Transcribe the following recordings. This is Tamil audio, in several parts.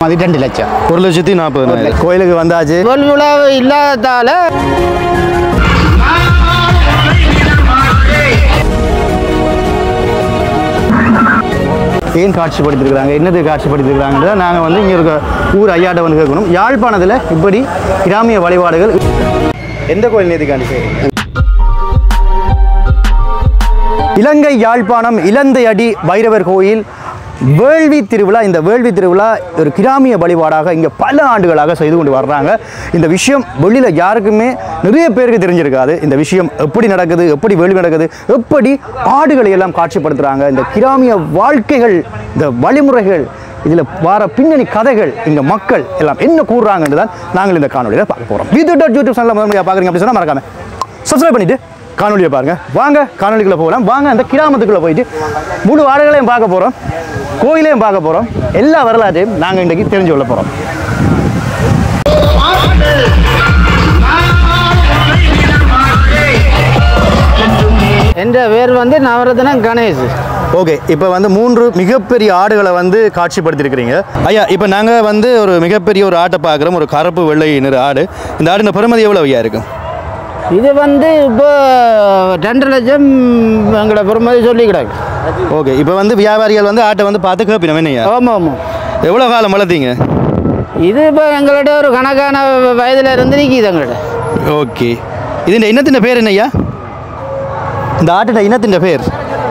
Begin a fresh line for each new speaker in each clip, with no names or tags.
பெறுமதி 2 லட்சம்.
1,40,000. கோயிலுக்கு வந்தாச்சு.
விழா இல்லாததால
ஏன் காட்சிப்படுத்திருக்கிறாங்க, என்னது காட்சிப்படுத்திருக்கிறாங்க நாங்கள் வந்து இங்கே இருக்க ஊர் ஐயாட்ட வந்து கேட்கணும். யாழ்ப்பாணத்தில் இப்படி கிராமிய வழிபாடுகள் எந்த கோயில் நேதிக்காண்டி செய்யணும்? இலங்கை யாழ்ப்பாணம் இலந்தையடி பைரவர் கோயில் வேள்வி திருவிழா. இந்த வேள்வி திருவிழா ஒரு கிராமிய வழிபாடாக இங்கே பல ஆண்டுகளாக செய்து கொண்டு வர்றாங்க. இந்த விஷயம் வெளியில் யாருக்குமே நிறைய பேருக்கு தெரிஞ்சிருக்காது. இந்த விஷயம் எப்படி நடக்குது, எப்படி வேள்வி நடக்குது, எப்படி ஆடுகளை எல்லாம் காட்சிப்படுத்துகிறாங்க, இந்த கிராமிய வாழ்க்கைகள், இந்த வழிமுறைகள், இதில் வர பின்னணி கதைகள், இங்கே மக்கள் எல்லாம் என்ன கூறுறாங்கன்னு தான் நாங்கள் இந்த காணொலியில் பார்க்க போகிறோம். யூடியூப் சேனலில் முதன்மையாக பார்க்குறீங்க அப்படி சொன்னால் மறக்காம சப்ஸ்கிரைப் பண்ணிவிட்டு காணொலியை பாருங்க. வாங்க காணொலிக்குள்ளே போகலாம். வாங்க அந்த கிராமத்துக்குள்ளே போயிட்டு முழு ஆடுகளையும் பார்க்க போகிறோம், கோயிலையும் பார்க்க போகிறோம், எல்லா வரலாற்றையும் நாங்கள் இன்றைக்கு தெரிஞ்சு கொள்ள போகிறோம்.
என்ற பேர் வந்து நவரத்ன கணேஷ்.
ஓகே, இப்போ வந்து 3 மிகப்பெரிய ஆடுகளை வந்து காட்சிப்படுத்தியிருக்கிறீங்க ஐயா. இப்போ நாங்கள் வந்து ஒரு மிகப்பெரிய ஒரு ஆட்டை பார்க்குறோம், ஒரு கருப்பு வெள்ளை நிற ஆடு. இந்த ஆடுன பெறுமதி எவ்வளோ ஐயா இருக்கும்?
இது வந்து இப்போ 2 லட்சம் எங்களோட பெறுமதி சொல்லி கிடக்கு.
ஓகே, இப்போ வந்து வியாபாரிகள் வந்து ஆட்டை வந்து பார்த்து கேட்பினோம் என்னையா?
ஆமாம் ஆமாம்.
எவ்வளோ காலம் வளர்த்தீங்க
இது? இப்போ எங்கள்கிட்ட ஒரு கணக்கான வயதில் இருந்து நிற்கிது எங்கள்கிட்ட.
ஓகே, இது இனத்தின் பேர் என்னய்யா? இந்த ஆட்டோட இனத்தின் பேர்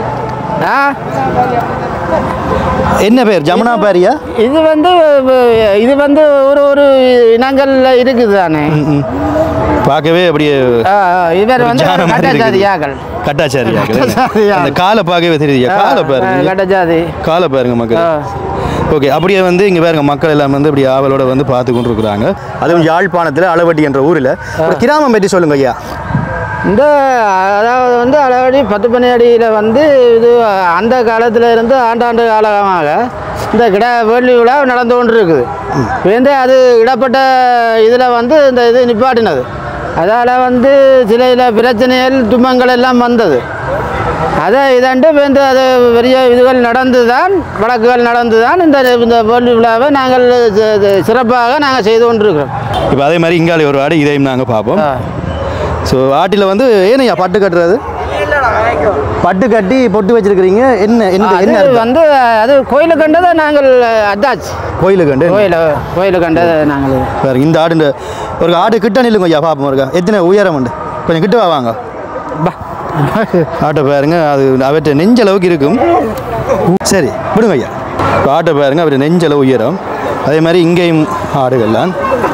என்ன பேர்? ஜமுனா பாரியா?
இது வந்து ஒரு இனங்கள் இருக்குது தானே,
பார்க்கவே அப்படியே.
இவர் வந்து கட்டாச்சாரியாக்கள்.
கட்டாச்சாரியாக்கள். அந்த காலை பார்க்கவே தெரியுது. காலை பாருங்க,
கட்டாச்சாரி
காலை பாருங்க மக்கள். ஓகே, அப்படியே வந்து இங்கே பாருங்க மக்கள் எல்லாம் வந்து இப்படி ஆவலோட வந்து பார்த்து கொண்டு இருக்கிறாங்க. அதுவும் யாழ்ப்பாணத்தில் அளவட்டி என்ற ஊரில் கிராமம் பற்றி சொல்லுங்க ஐயா.
இந்த அதாவது வந்து அளவடி 10 பண்ணி அடியில் வந்து இது அந்த காலத்தில் இருந்து ஆண்டாண்டு காலமாக இந்த வேள்வி விழா நடந்து கொண்டு இருக்குது. வந்து அது இடப்பட்ட இதில் வந்து இந்த இது நிப்பாட்டினது. அதால் வந்து சில பிரச்சனைகள் துன்பங்கள் எல்லாம் வந்தது. அதை இதாண்டு வந்து அது பெரிய இதுகள் நடந்து தான், வழக்குகள் நடந்து தான் இந்த வேள்வி விழாவை நாங்கள் சிறப்பாக நாங்கள் செய்து கொண்டிருக்கிறோம்.
இப்போ அதே மாதிரி இங்காலே ஒரு ஆடு, இதையும் நாங்கள் பார்ப்போம். ஸோ ஆட்டில் வந்து ஏனையா பட்டு கட்டுறது? பட்டு கட்டி பொட்டு வச்சிருக்கிறீங்க. என்ன என்ன
வந்து அது கோயிலுக்கு கண்டதை நாங்கள் அட்டாச்
கோயிலுக்கு கண்டு
கோயிலுக்கு கண்டதை நாங்கள்
வேறு. இந்த ஆடு ஒரு ஆடு கிட்ட நில்லுங்க ஐயா, பார்ப்போம் இருக்கா எத்தனை உயரம் உண்டு, கொஞ்சம் கிட்ட வாங்க. ஆட்டை பாருங்க, அது அவற்றை நெஞ்சளவுக்கு இருக்கும். சரி விடுங்க ஐயா. ஆட்டை பாருங்க, அவற்றை நெஞ்சளவு உயரம். அதே மாதிரி இங்கேயும் ஆடுகள்லாம்.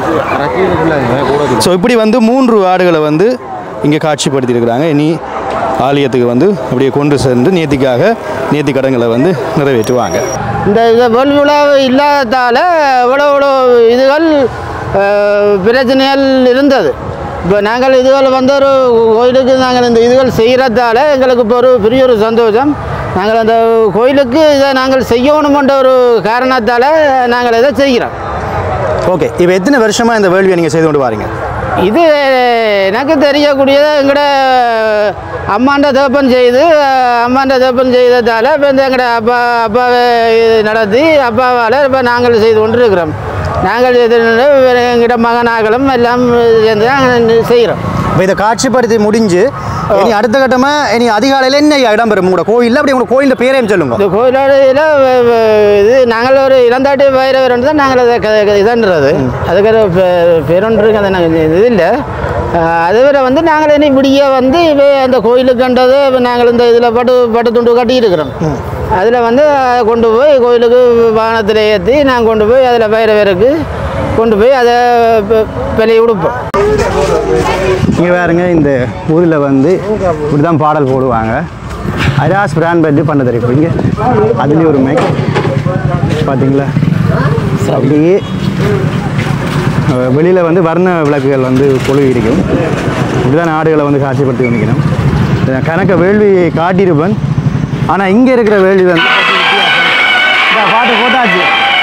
ஸோ இப்படி வந்து 3 ஆடுகளை வந்து இங்கே காட்சிப்படுத்தியிருக்கிறாங்க. இனி ஆலயத்துக்கு வந்து அப்படியே கொண்டு சென்று நேர்த்தி கடன்களை வந்து நிறைவேற்றுவாங்க.
இந்த வேள்வி விழா இல்லாததால் இவ்வளோ இதுகள் பிரச்சனைகள் இருந்தது. இப்போ நாங்கள் இதுகள் வந்து ஒரு கோயிலுக்கு நாங்கள் இந்த இதுகள் செய்கிறதால எங்களுக்கு இப்போ ஒரு பெரிய ஒரு சந்தோஷம். நாங்கள் அந்த கோயிலுக்கு இதை நாங்கள் செய்யணுமென்ற ஒரு காரணத்தால் நாங்கள் இதை செய்கிறோம்.
ஓகே, இப்போ எத்தனை வருஷமாக இந்த வேள்வியை நீங்கள் செய்து கொண்டு வாரீங்க?
இது எனக்கு தெரியக்கூடியது எங்களோட அம்மாண்ட தகப்பன் செய்ததால் இப்போ இந்த எங்களோட அப்பாவை நடத்தி அப்பாவால் இப்போ நாங்கள் செய்து கொண்டு இருக்கிறோம். நாங்கள் எங்கிட்ட மகனாகளும் எல்லாம் சேர்ந்து நாங்கள் செய்கிறோம்.
இப்போ இதை காட்சிப்படுத்தி முடிஞ்சு இனி அடுத்த கட்டமாக இனி அதிகாலையில் என்ன இடம் பெறும் உங்களோட கோயிலில்? அப்படி உங்களோட கோயிலில் பேரையும் சொல்லுங்க.
இந்த கோயிலோட இது நாங்கள் ஒரு இளந்தாட்டு பைரவர் தான் நாங்கள் அதை இதன்றது அதுக்கு பேரொன்று இருக்கு. அதை நாங்கள் இது இல்லை. அதுவரை வந்து நாங்கள் இனி விடிய வந்து இப்போ அந்த கோயிலுக்கு கண்டது நாங்கள் இந்த இதில் பட்டு துண்டு கட்டியிருக்கிறோம். அதில் வந்து கொண்டு போய் கோயிலுக்கு வாகனத்தில் ஏற்றி நாங்கள் கொண்டு போய் அதில் பைரவருக்கு கொண்டு போய் அதை வெளியே கொடுப்போம்.
இங்கே பாருங்க, இந்த ஊரில் வந்து இப்படி தான் பாடல் போடுவாங்க. அராஸ் பிராண்ட் பற்றி பண்ண தெரியும். இங்கே அதுலேயும் ஒரு மேக் பார்த்தீங்களா? அப்படியே வெளியில் வந்து வர்ண விளக்குகள் வந்து கொழுவி இருக்கும். இப்படிதான் ஆடுகளை வந்து காட்சிப்படுத்தி வந்துக்கணும். கணக்க வேள்வியை காட்டியிருப்பேன். ஆனால் இங்கே இருக்கிற வேள்வி வந்து பாட்டு போட்டாச்சு.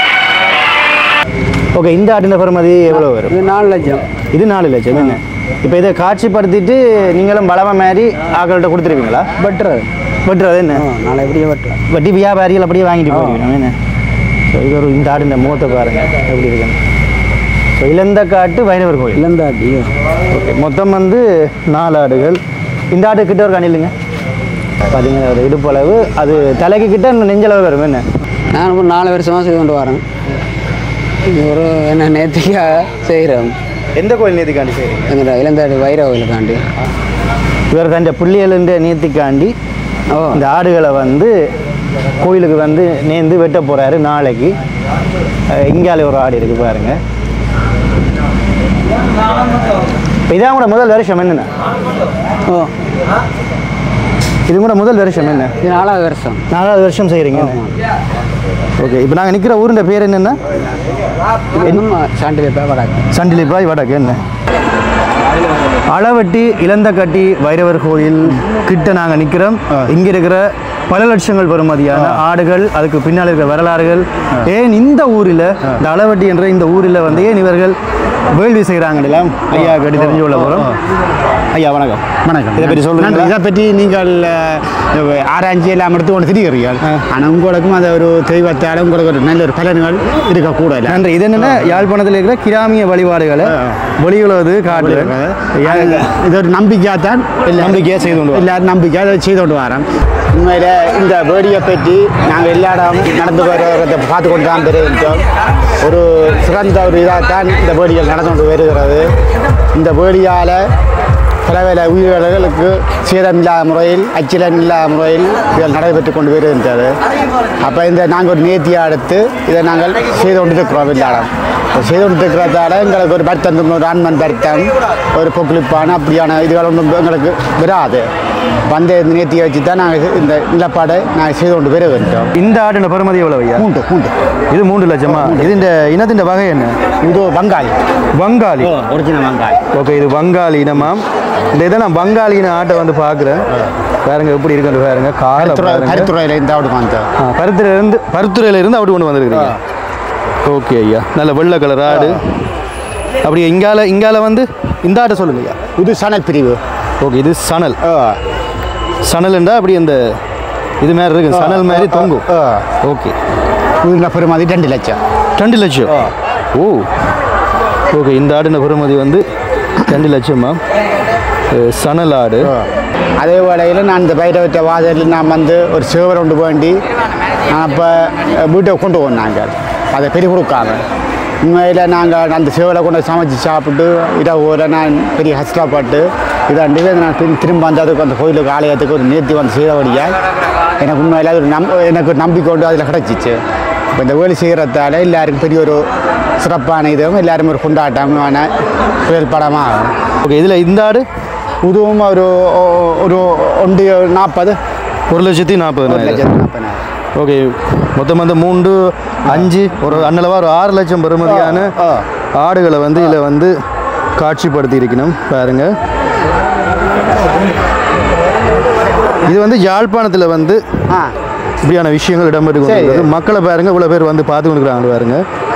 ஓகே, இந்த ஆட்டின பெறுமதி எவ்வளோ வரும்?
இது 4 லட்சம்.
இது 4 லட்சம் என்ன? இப்போ இதை காட்சிப்படுத்திட்டு நீங்களும் பலமை மாதிரி ஆக்கள்கிட்ட கொடுத்துருவீங்களா?
வெட்டுறது
என்ன?
நாளை எப்படியே வெட்டுறேன்.
வட்டி வியாபாரிகள் அப்படியே வாங்கிட்டு போயிருக்கணும் என்ன? இது ஒரு இந்த ஆடு இந்த முகத்தை பாருங்கள் எப்படி இருக்குன்னு. ஸோ இளந்தக்காட்டு வைரவர் கோயில்.
இளந்தாட்டி.
ஓகே, மொத்தம் வந்து 4 ஆடுகள். இந்த ஆடு கிட்ட ஒரு காணில்லைங்க பார்த்தீங்கன்னா ஒரு இடுப்பளவு, அது தலைக்கு கிட்ட நெஞ்சளவு வரும். என்ன
நான் ஒரு 4 வருஷமாக செய்து கொண்டு வரேன். ஒரு என்ன நேர்த்திக்காக செய்கிறோம்.
எந்த கோயில் நேர்த்திக்காண்டி செய்கிறீங்க?
எங்கள் இளந்தாடி வைர கோயிலுக்காண்டி.
இவர் தன் புள்ளியலுன்ற நேர்த்திக்காண்டி இந்த ஆடுகளை வந்து கோயிலுக்கு வந்து நேர்ந்து வெட்ட போகிறாரு நாளைக்கு. இங்காலே ஒரு ஆடு இருக்குது பாருங்கள். இப்போ இதான் கூட முதல் வருஷம் என்னென்ன? இது கூட முதல் வருஷம் என்ன?
இது 4வது வருஷம்.
4வது வருஷம் செய்கிறீங்க. ஓகே, இப்போ நாங்கள் நிற்கிற ஊருன்ற பேர் என்னென்னா?
சாண்டிலிப்பாய் வடக்கு.
சாண்டிலிப்பாய் வடக்கு. என்ன அளவட்டி இளந்தக்கட்டி வைரவர் கோயில் கிட்ட நாங்கள் நிற்கிறோம். இங்கே இருக்கிற பல லட்சங்கள் பெறுமதியான ஆடுகள், அதுக்கு பின்னால் இருக்கிற வரலாறுகள், ஏன் இந்த ஊரில் இந்த அளவட்டி என்ற இந்த ஊரில் வந்து ஏன் இவர்கள் வேள்வி செய்கிறாங்கலாம் ஐயா கட்டி தெரிஞ்சு கொள்ள போகிறோம். ஐயா வணக்கம்.
வணக்கம்.
இதை பற்றி சொல்லுங்கள்.
இதை பற்றி நீங்கள் ஆராய்ச்சி எல்லாம் எடுத்து கொண்டு திரிகிறீர்கள். ஆனால் உங்களுக்கும் அதை ஒரு தெய்வத்தால் உங்களுக்கு ஒரு நல்ல ஒரு பலன்கள் இருக்கக்கூடாது.
நன்றி. இது என்னென்னா யாழ்ப்பாணத்தில் இருக்கிற கிராமிய வழிபாடுகளை வெளியுள்ளது காட்டுறேன்.
இது ஒரு நம்பிக்கையாகத்தான்
நம்பிக்கையாக செய்து கொண்டு
எல்லாரும் நம்பிக்கையாக அதை செய்து கொண்டு வரோம். உண்மையில் இந்த வேடியை பற்றி நாங்கள் எல்லா இடமும் நடந்து வருவதை பார்த்து கொண்டு தான் தெரிவித்தோம். ஒரு சிறந்த ஒரு இதாகத்தான் இந்த வேடிகள் நடந்து கொண்டு வருகிறது. இந்த வேடியால் பல உயிர்களுக்கு சேதமில்லாத முறையில், அச்சிலம் இல்லாத முறையில் இதில் நடைபெற்று கொண்டு வருகின்றது. அப்போ இந்த நாங்கள் ஒரு நேர்த்தியாக எடுத்து இதை நாங்கள் செய்து கொண்டு இருக்கிறோம். இல்லாடம் செய்து கொண்டு இருக்கிறதால எங்களுக்கு ஒரு பர்த்தம், ஒரு ஆண்மன் பர்த்தம், ஒரு பொக்குளிப்பான அப்படியான இதுகள் ஒன்றும் எங்களுக்கு வராது. வந்து இந்த நேர்த்தியை வச்சு தான் நாங்கள் இந்த நிலப்பாடை நாங்கள் செய்து கொண்டு வருகின்றோம்.
இந்த ஆடின பெறுமதி எவ்வளவு ஐயா?
3
இது 3 லட்சமா? இது இந்த இனத்தின் வகை என்ன?
இது வங்காளி.
வங்காளி,
ஒரிஜினல் வங்காளி.
ஓகே, இது வங்காளி இனமாம். இந்த இதை நான் வங்காளின ஆட்டை வந்து பார்க்குறேன். பாருங்க எப்படி இருக்குன்னு பாருங்க.
கருத்துறையில் இந்த ஆடு வந்து
பருத்துறையிலிருந்து அப்படி ஒன்று வந்துருக்குறீங்க. ஓகே ஐயா, நல்ல வெள்ளை கலர் ஆடு. அப்படி இங்கால வந்து இந்த ஆட்டை சொல்லுங்க ஐயா.
இது சணல் பிரிவு.
ஓகே, இது சணல். சணல்ண்டா அப்படி அந்த இது மாதிரி இருக்கு, சணல் மாதிரி தொங்கும். ஓகே,
இது பெருமதி 2 லட்சம்.
2 லட்சம். Oh, okay. இந்த ஆடுன பெறுமதி வந்து 2 லட்சமா? சணல் ஆடு.
அதே வேளையில் நான் இந்த பயிரவற்ற வாசலில் நான் வந்து ஒரு சேவரை கொண்டு வேண்டி நான் அப்போ வீட்டை கொண்டு போனாங்க. அதை பெரிய கொடுக்காம உண்மையில் நாங்கள் அந்த சேவலை கொண்டு சமைச்சு சாப்பிட்டு இரவு நான் பெரிய கஷ்டப்பட்டு இதாண்டு நான் திரும்ப வந்து அதுக்கு அந்த கோயிலுக்கு ஆலயத்துக்கு ஒரு நேர்த்தி வந்து செய்தபடியால் எனக்கு உண்மையில் அது எனக்கு நம்பிக்கை கொண்டு அதில் கிடச்சிச்சு. இப்போ இந்த வேலை செய்கிறதால எல்லாருக்கும் பெரிய ஒரு சிறப்பான இதுவும் எல்லாரும் ஒரு கொண்டாட்டமான செயல்படமாக.
ஓகே, இதில் இந்த ஆடு
இதுவும் ஒரு 1,40,000.
1,40,000. ஓகே, மொத்தம் வந்து 3, 5 ஒரு அண்ணளவா ஒரு 6 லட்சம் பெறுமதியான ஆடுகளை வந்து இதில் வந்து காட்சிப்படுத்தி இருக்கணும். பாருங்க, இது வந்து யாழ்ப்பாணத்தில் வந்து இப்படியான விஷயங்கள் இடம்பெற்று கொண்டிருக்கிறது. மக்களை பாருங்க, இவ்வளோ பேர் வந்து பார்த்து கொண்டிருக்கிறாங்க பாருங்க.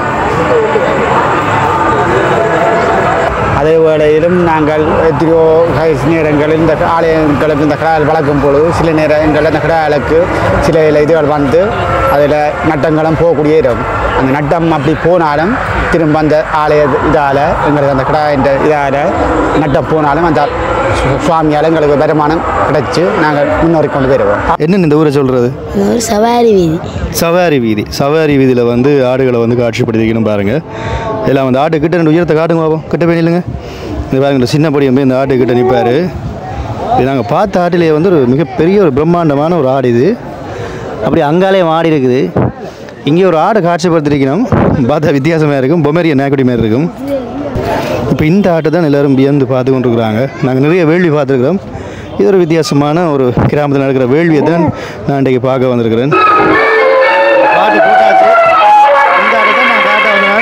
அதே வேளையிலும் நாங்கள் எத்தனையோ நேரங்களில் இந்த ஆலயங்களுக்கு இந்த கடால் வளர்க்கும் பொழுது சில நேரங்களில் இந்த கடாலுக்கு சில இதுகள் வந்து அதில் நட்டங்களும் போகக்கூடிய இடம். அந்த நட்டம் அப்படி போனாலும் திரும்ப அந்த ஆலய இதால் எங்களுக்கு அந்த கடாயின் இதால் நட்டம் போனாலும் அந்த சுவாமியால் எங்களுக்கு வருமானம் கிடைச்சி நாங்கள் முன்னோறி கொண்டு வருவோம்.
என்னென்னு இந்த ஊரை சொல்கிறது?
சவாரி வீதி.
சவாரி வீதி. சவாரி வீதியில் வந்து ஆடுகளை வந்து காட்சிப்படுத்திக்கணும் பாருங்கள். எல்லாம் வந்து ஆட்டு கிட்ட 2 உயரத்தை காட்டுங்க பாப்போம். கிட்ட போய் நில்லுங்க. இந்த பாருங்க, சின்ன படியும் போய் இந்த ஆட்டு கிட்ட நிற்பார். இது நாங்கள் பார்த்த ஆட்டிலேயே வந்து ஒரு மிகப்பெரிய ஒரு பிரம்மாண்டமான ஒரு ஆடு. இது அப்படி அங்காலேயும் ஆடி இருக்குது. இங்கே ஒரு ஆடை காட்சிப்படுத்திருக்கணும். பார்த்தா வித்தியாசமாக இருக்கும், பொமேரிய நாக்குடி மாதிரி இருக்கும். இப்போ இந்த ஆட்டை தான் எல்லோரும் வியந்து பார்த்து கொண்டிருக்கிறாங்க. நாங்கள் நிறைய வேள்வி பார்த்துருக்குறோம். இது ஒரு வித்தியாசமான ஒரு கிராமத்தில் நடக்கிற வேள்வியை தான் நான் இன்றைக்கு பார்க்க வந்திருக்கிறேன். பாட்டு போட்டாச்சு. இந்த ஆட்டை தான் நான் காட்ட வந்தேன்.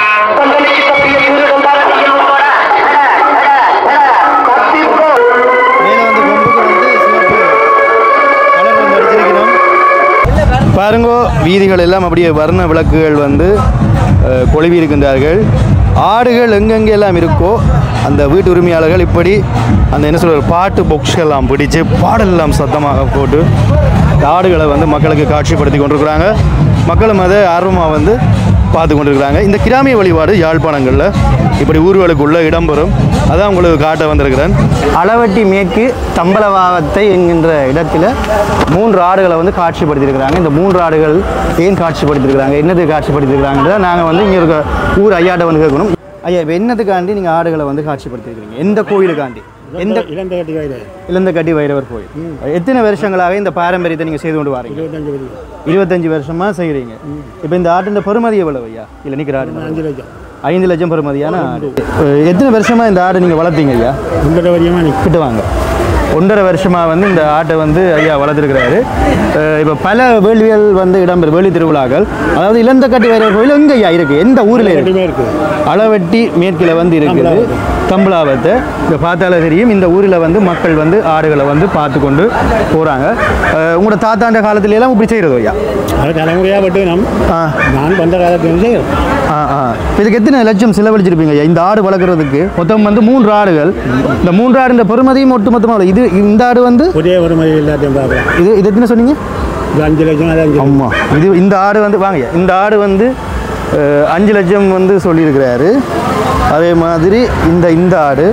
மேலே வந்து கொம்புக்கு வந்து சிவப்பு கலர் வந்து அடிச்சிருக்கணும். பாருங்கோ, வீதிகள் எல்லாம் அப்படியே வர்ண விளக்குகள் வந்து கொழுவி இருக்கின்றார்கள். ஆடுகள் எங்கெங்கெல்லாம் இருக்கோ அந்த வீட்டு உரிமையாளர்கள் இப்படி அந்த என்ன சொல்கிற பாட்டு பொக்ஸ்கெல்லாம் பிடிச்சி பாடலெல்லாம் சத்தமாக போட்டு இந்த ஆடுகளை வந்து மக்களுக்கு காட்சிப்படுத்தி கொண்டிருக்கிறாங்க. மக்களும் அதை ஆர்வமாக வந்து பார்த்து கொண்டிருக்கிறாங்க. இந்த கிராமிய வழிபாடு யாழ்ப்பாணங்களில் இப்படி ஊர்களுக்குள்ளே இடம்பெறும். அதான் உங்களுக்கு காட்ட வந்திருக்கிறேன். அளவட்டி மேற்கு தம்பலவாகத்தை என்கின்ற இடத்துல 3 ஆடுகளை வந்து காட்சிப்படுத்தியிருக்கிறாங்க. இந்த 3 ஆடுகள் ஏன் காட்சிப்படுத்தியிருக்கிறாங்க, என்னது காட்சிப்படுத்தியிருக்கிறாங்க நாங்கள் வந்து இங்கே இருக்க ஊர் ஐயாட்ட வந்து கேட்கணும். ஐயா, இப்போ என்னதுக்காண்டி நீங்கள் ஆடுகளை வந்து காட்சிப்படுத்தியிருக்கிறீங்க? எந்த கோயிலுக்காண்டி? எந்த இளந்தகட்டி வைரவர் கோயில். எத்தனை வருஷங்களாக இந்த பாரம்பரியத்தை நீங்கள் செய்து கொண்டு வரீங்க? 25 வருஷமாக செய்கிறீங்க. இப்போ இந்த ஆட்டின் பெருமதி எவ்வளவு ஐயா? இல்லை நிற்கிற ஆடு 5 லட்சம் பெருமதியான ஆடு. எத்தனை வருஷமாக இந்த ஆடு நீங்கள் வளர்த்தீங்க ஐயா?
1.5 வருஷமாக
கிட்டுவாங்க. 1.5 வருஷமாக வந்து இந்த ஆட்டை வந்து ஐயா வளர்த்துருக்கிறாரு. இப்போ பல வேள்விகள் வந்து இடம்பெறும் வேள்வி திருவிழாக்கள். அதாவது இளந்தகட்டி வைரவர் கோயில் எங்கே ஐயா இருக்குது? எந்த ஊரில் இருக்குது? அளவட்டி மேற்கில் வந்து இருக்குது தம்பலாவத்தை. இப்போ பார்த்தாலே தெரியும். இந்த ஊரில் வந்து மக்கள் வந்து ஆடுகளை வந்து பார்த்து கொண்டு போகிறாங்க. உங்களோட தாத்தாண்ட காலத்துலலாம் இப்படி செய்கிறது ஐயா?
தலைமுறையாக பட்டு நான் வந்த காலத்துல செய்கிறோம்.
இதுக்கு எத்தனை லட்சம் செலவழிச்சிருப்பீங்க ஐயா? இந்த ஆடு வளர்க்குறதுக்கு மொத்தம் வந்து 3 ஆடுகள். இந்த 3 ஆடு இந்த பெருமதியும் ஒட்டுமொத்தமாக இது இந்த ஆடு வந்து
ஒரே பெருமதி எல்லாத்தையும் பார்க்கலாம்.
இது எத்தனை சொன்னீங்க?
5 லட்சம்.
ஆமாம். இந்த ஆடு வந்து வாங்க, இந்த ஆடு வந்து 5 லட்சம் வந்து சொல்லியிருக்கிறாரு. அதே மாதிரி இந்த ஆடு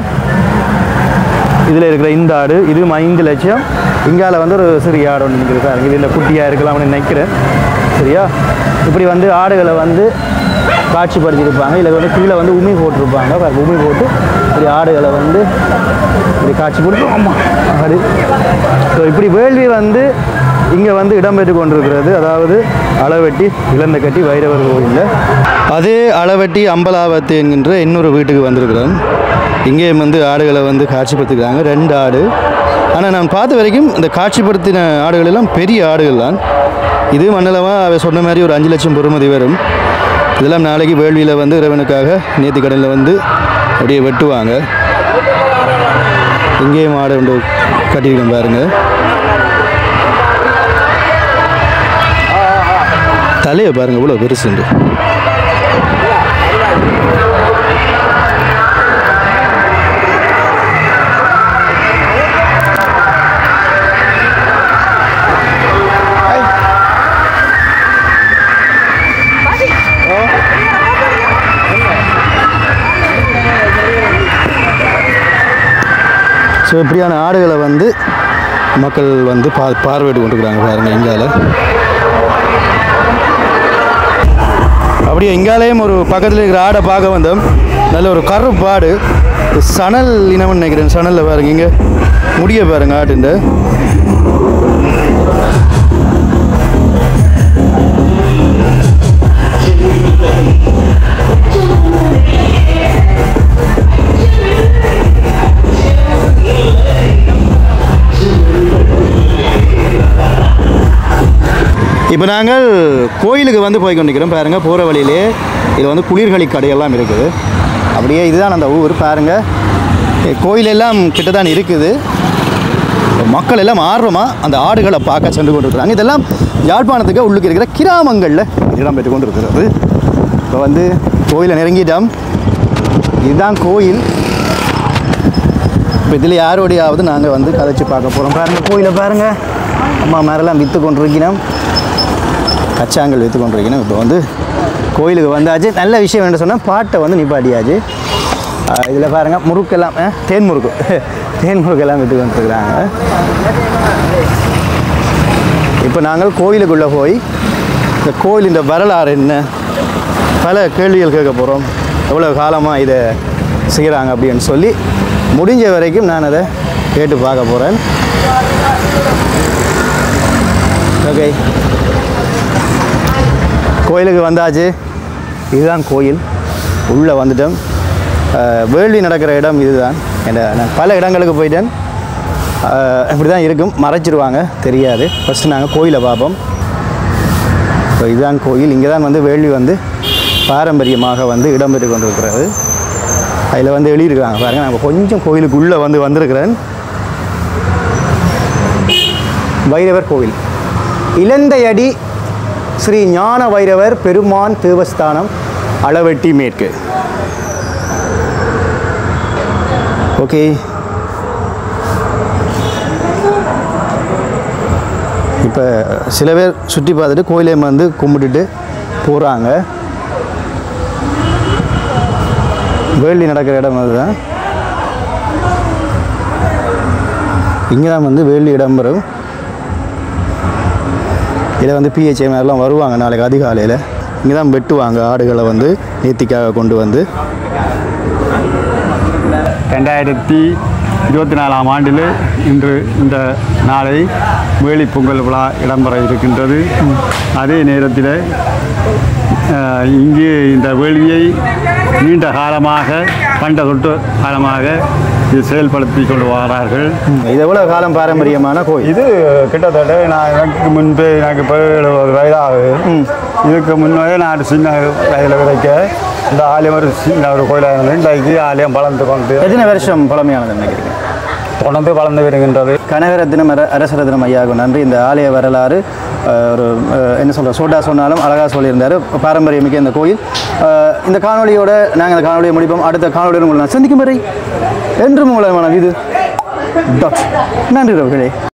இதில் இருக்கிற இந்த ஆடு இது 5 லட்சம். இங்கால வந்து ஒரு சிறிய ஆடு ஒன்று நிற்கிறது. இது இல்லை குட்டியாக இருக்கலாம்னு நினைக்கிறேன். சரியா? இப்படி வந்து ஆடுகளை வந்து காட்சிப்படுத்தியிருப்பாங்க. இல்லை வந்து கீழே வந்து உமி போட்டிருப்பாங்க. உமி போட்டு இப்படி ஆடுகளை வந்து இப்படி காட்சிப்படுத்தி ஆடு. ஸோ இப்படி வேள்வி வந்து இங்கே வந்து இடம்பெற்று கொண்டிருக்கிறது. அதாவது அளவட்டி இளந்தகட்டி வைரவர் கோயிலில். அதே அளவட்டி அம்பலாவத்து என்கின்ற இன்னொரு வீட்டுக்கு வந்திருக்கிறோம். இங்கேயும் வந்து ஆடுகளை வந்து காட்சிப்படுத்திக்கிறாங்க. 2 ஆடு. ஆனால் நான் பார்த்த வரைக்கும் இந்த காட்சிப்படுத்தின ஆடுகள் எல்லாம் பெரிய ஆடுகள் தான். இது மண்டலமாக அவ சொன்ன மாதிரி ஒரு 5 லட்சம் பெறுமதி வரும். இதெல்லாம் நாளைக்கு வேள்வியில் வந்து இறைவனுக்காக நேர்த்திக்கடனில் வந்து அப்படியே வெட்டுவாங்க. இங்கேயும் ஆடு ஒன்று கட்டியிருக்கேன் பாருங்கள். தலையை பாருங்கள் இவ்வளோ பெருசுண்டு. ஸோ இப்படியான ஆடுகளை வந்து மக்கள் வந்து பார்வையிட்டு கொண்டிருக்கிறாங்க பாருங்கள். இங்கால அப்படியே இங்காலேயும் ஒரு பக்கத்தில் இருக்கிற ஆடை பார்க்க வந்தோம். நல்ல ஒரு கருப்பாடு, சணல் இனம்னு நினைக்கிறேன். சணலில் பாருங்க, இங்கே முடிய பாருங்க ஆட்டுண்டு. இப்போ நாங்கள் கோயிலுக்கு வந்து போய் கொண்டிருக்கிறோம் பாருங்கள். போகிற வழியிலே இது வந்து குளிர்களி கடையெல்லாம் இருக்குது. அப்படியே இதுதான் அந்த ஊர் பாருங்கள். கோயிலெல்லாம் கிட்ட தான் இருக்குது. மக்கள் எல்லாம் ஆர்வமாக அந்த ஆடுகளை பார்க்க சென்று கொண்டிருக்கிறாங்க. இதெல்லாம் யாழ்ப்பாணத்துக்கு உள்ளுக்கு இருக்கிற கிராமங்களில் இடம் பெற்று கொண்டு இருக்கிறது. இப்போ வந்து கோயிலை நெருங்கிட்டோம். இதுதான் கோயில். இப்போ இதில் யாரோடையாவது நாங்கள் வந்து கதைச்சி பார்க்க போகிறோம். பாருங்கள் கோயிலை பாருங்கள். அம்மா மேரெல்லாம் விற்று கொண்டிருக்கிறோம். கச்சாங்கல் விற்று கொண்டிருக்கணும். இப்போ வந்து கோயிலுக்கு வந்தாச்சு. நல்ல விஷயம் என்ன சொன்னால் பாட்டை வந்து நிப்பாட்டியாச்சு. இதில் பாருங்கள் முறுக்கெல்லாம் தேன் முறுக்கெல்லாம் விற்று கொண்டிருக்கிறாங்க. இப்போ நாங்கள் கோயிலுக்குள்ளே போய் இந்த கோயிலின் வரலாறு என்ன, பல கேள்விகள் கேட்க போகிறோம். எவ்வளோ காலமாக இதை செய்கிறாங்க அப்படின்னு சொல்லி முடிஞ்ச வரைக்கும் நான் அதை கேட்டு பார்க்க போகிறேன். ஓகே, கோயிலுக்கு வந்தாச்சு. இதுதான் கோயில். உள்ளே வந்துட்டோம். வேள்வி நடக்கிற இடம் இதுதான். நான் பல இடங்களுக்கு போயிட்டேன். இப்படி தான் இருக்கும், மறைச்சிடுவாங்க, தெரியாது. ஃபஸ்ட்டு நாங்கள் கோயிலை பார்ப்போம். ஸோ இதுதான் கோயில். இங்கே தான் வந்து வேள்வி வந்து பாரம்பரியமாக வந்து இடம்பெற்று கொண்டிருக்கிறது. அதில் வந்து எழுதியிருக்காங்க பாருங்கள். நான் கொஞ்சம் கோயிலுக்குள்ளே வந்திருக்கிறேன். வைரவர் கோவில், இளந்தையடி ஸ்ரீ ஞான வைரவர் பெருமான் தேவஸ்தானம், அளவட்டி மேற்கு. ஓகே, இப்போ சில பேர் சுற்றி பார்த்துட்டு கோயிலையும் வந்து கும்பிட்டுட்டு போகிறாங்க. வேள்வி நடக்கிற இடம் அதுதான். இங்கே தான் வந்து வேள்வி இடம்பெறும். இதில் வந்து பிஹெச்எம்லாம் வருவாங்க நாளைக்கு அதிகாலையில். இங்கே தான் வெட்டுவாங்க ஆடுகளை வந்து நேர்த்திக்காக கொண்டு வந்து.
2024ஆம் ஆண்டில் இன்று இந்த நாளை வேலி பொங்கல் விழா இடம்பெற இருக்கின்றது. அதே நேரத்தில் இங்கே இந்த வேலியை நீண்ட காலமாக பண்ட தொட்டு காலமாக இது செயல்படுத்தி கொண்டு வரார்கள்.
இது எவ்வளோ காலம் பாரம்பரியமான கோயில்?
இது கிட்டத்தட்ட எனக்கு முன்பே எனக்கு இப்போ 70 வயதாகுது. இதுக்கு முன்னே நான் சின்ன வயதில் விதைக்க இந்த ஆலயம் ஒரு சின்ன ஒரு கோயிலாக இருந்தது. இன்றைக்கு ஆலயம் வளர்ந்து கொண்டு
எத்தனை வருஷம் பழமையானது நினைக்கிறீங்க?
தொடர்ந்து வளர்ந்து வருகின்றது.
கனகரத்தினம் அரசரத்தினம் ஐயாவுக்கு நன்றி. இந்த ஆலய வரலாறு ஒரு என்ன சொல்கிற சோட்டா சொன்னாலும் அழகாக சொல்லியிருந்தார். பாரம்பரியமிக்க இந்த கோயில். இந்த காணொலியோட நாங்கள் இந்த காணொலியை முடிப்போம். அடுத்த காணொலியோடு உங்களை நான் சந்திக்கும் வரை என்றும் உங்களமான இது நன்றி.